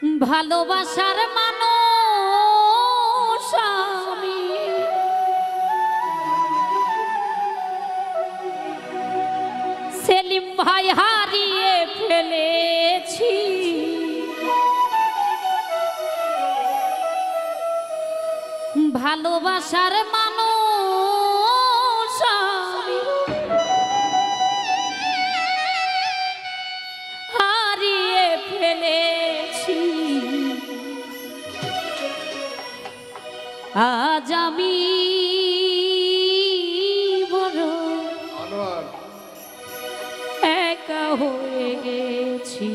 ভালোবাসার মানুষ আমি সেলিম ভাই হারিয়ে ফেলেছি। ভালোবাসার মানুষ আমি হারিয়ে ফেলেছি। আজ আমি বড় একা হয়ে গেছি,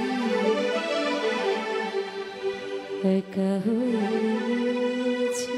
একা হয়ে গেছি।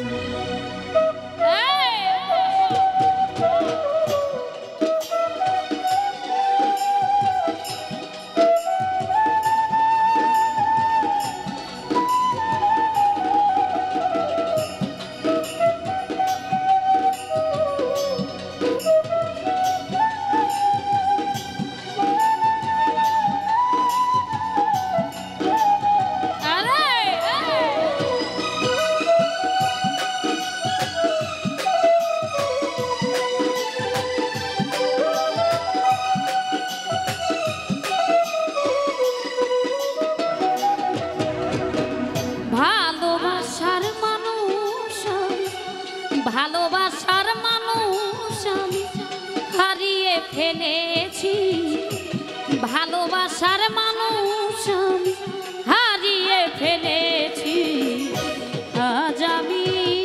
ভালোবাসার মানুষ আমি হারিয়ে ফেলেছি। ভালোবাসার মানুষ আমি হারিয়ে ফেলেছি। আজ আমি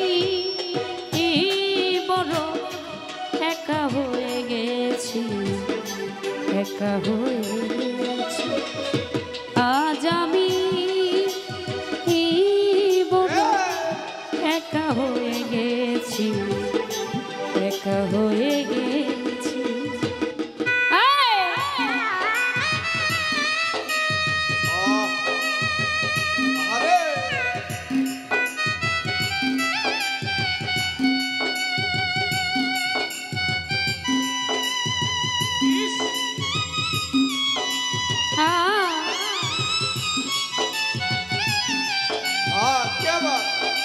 বড় একা হয়ে গেছি, একা হয়ে গেছি। আজ আমি বড় একা হয়ে গেছি, একা হয়ে গেছি। क्या बात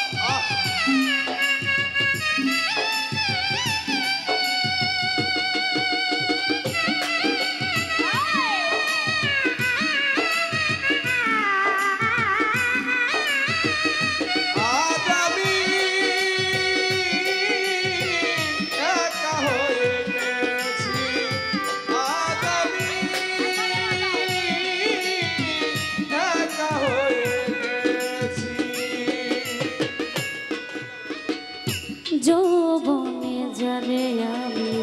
যৌবনে যারে আমি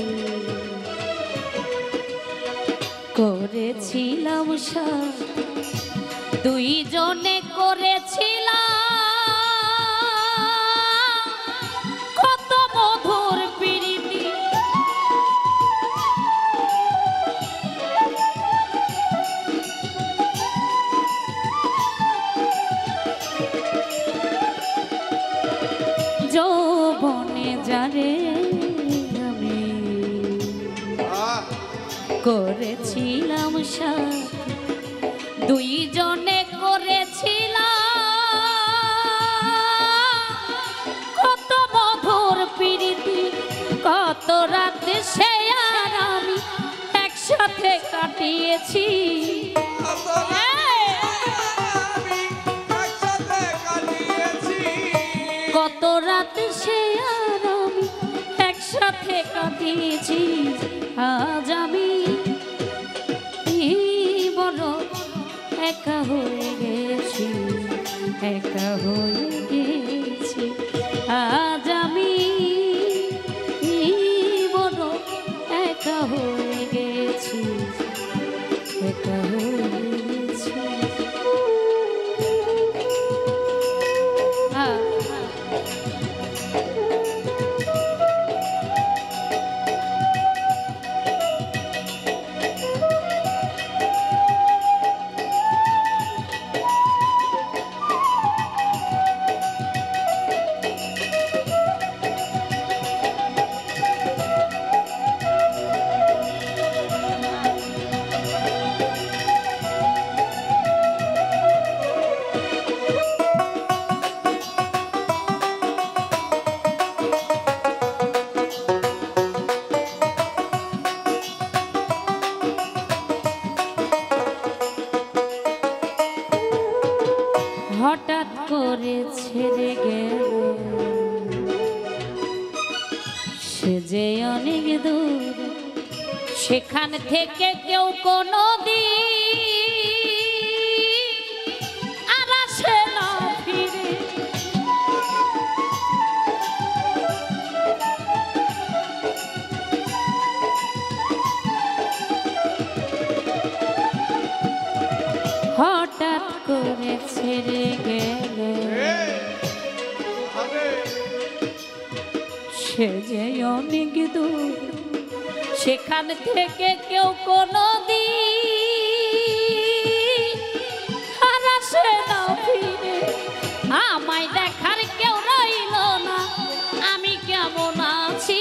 করেছিলাম সাথ, দুইজনে করেছিলাম কত মধুর প্রীতি। যৌবনে যারে আমি করেছিলাম সাথ, দুইজনে করেছিলাম কত মধুর প্রীতি। কত রাতে সে আর আমি একসাথে কাটিয়েছি, কত রাতে সে আর আমি একসাথে কাটিয়েছি। আজ আমি বড় একা হয়ে গেছি, একা হয়ে গেছি। আজ আমি বড় একা হয়ে গেছি, একা হয়ে গেছি। সেখান থেকে কেউ কোনো দিন আর আসে না ফিরে। হঠাৎ করে ছেড়ে গেলে সে যে অনেক দূর, সেখান থেকে কেউ কোনো দিন আর আসে না ফিরে। আমায় দেখার কেউ রইল না, আমি কেমন আছি।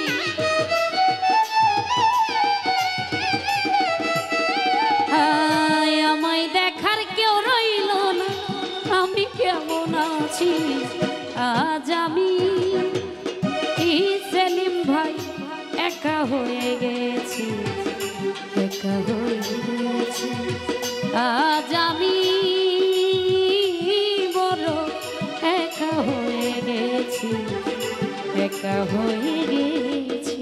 আমায় দেখার কেউ রইল না, আমি কেমন আছি। আজ আমি সেলিম ভাই একা হয়ে গেছি, একা হয়ে গেছি। আজ আমি বড় একা হয়ে গেছি, একা হয়ে গেছি।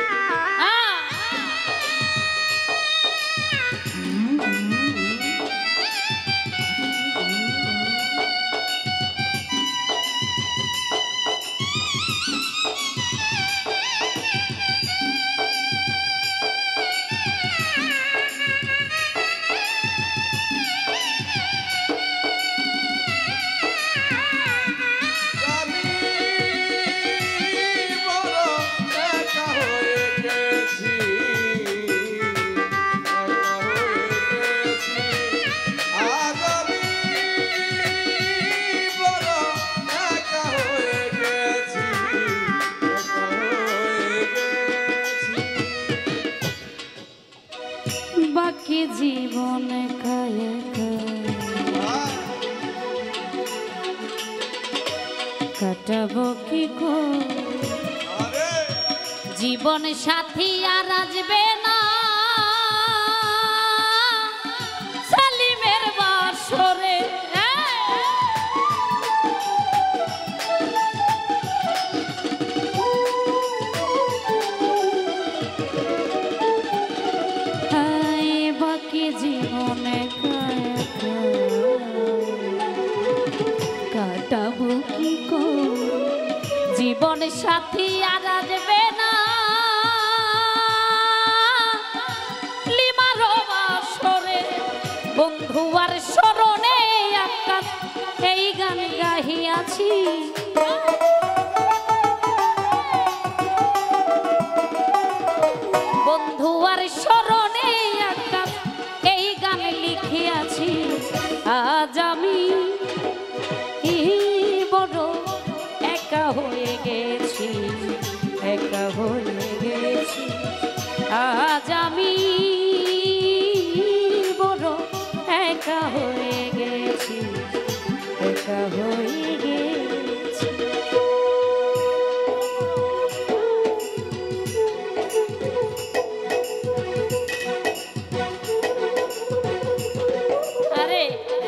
বাকি জীবন একা একা কাটাবো কি করে, জীবন সাথী আর আসবে না সেলিমের বাসরে। জীবনে কাটাবো কি করে, জীবন সাথী আর আসবে না লিমার বাসরে। বন্ধু আর স্মরণে আকাশ এই গান গাহিয়াছি। বন্ধু আর স্মরণে আকাশ এই গান লিখিয়াছি। আজ আমি বড় একা হয়ে গেছি, একা হয়ে গেছি। আজ আমি বড় একা হয়ে গেছি, একা হয়ে গেছি। আরে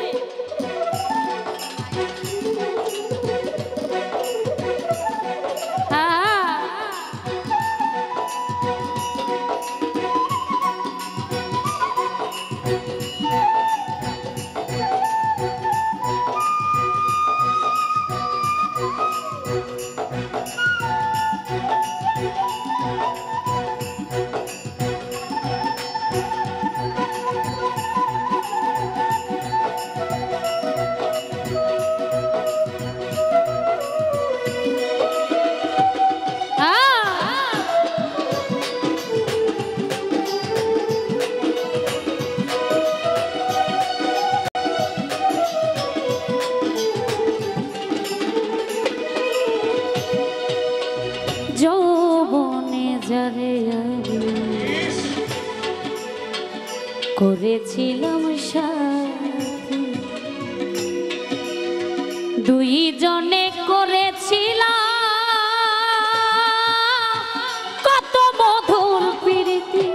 যৌবনে যারে করেছিলাম সাথী, দুইজনে করেছিলাম কত মধুর প্রীতি।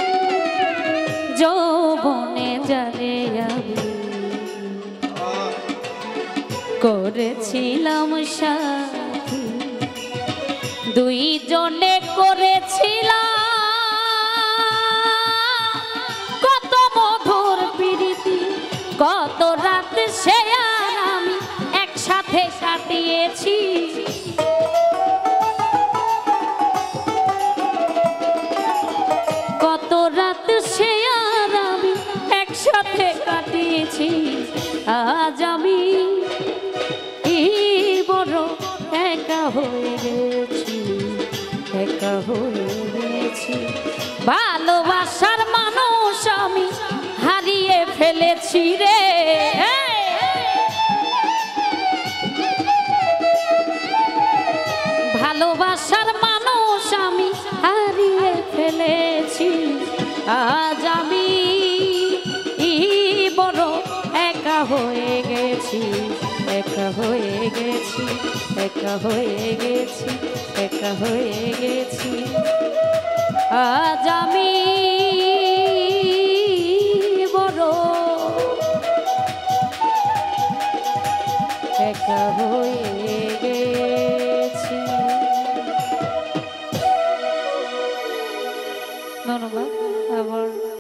যৌবনে যারে করেছিলাম সাথী, দুইজনে করেছিলাম কত মধুর প্রীতি, কত রাত সে আর আমি একসাথে কাটিয়েছি। কত রাত সে আর আমি একসাথে কাটিয়েছি। আজ আমি বড় একা হয়ে গেছি, একা হয়ে গেছি। ভালোবাসার মানুষ আমি হারিয়ে ফেলেছি রে। ভালোবাসার মানুষ আমি হারিয়ে ফেলেছি। আজ আমি বড় একা হয়ে গেছি, একা হয়ে গেছি, একা হয়ে গেছি, একা হয়ে গেছি। আজ আমি বড় একা হয়ে গেছি। ধন্যবাদ। আবার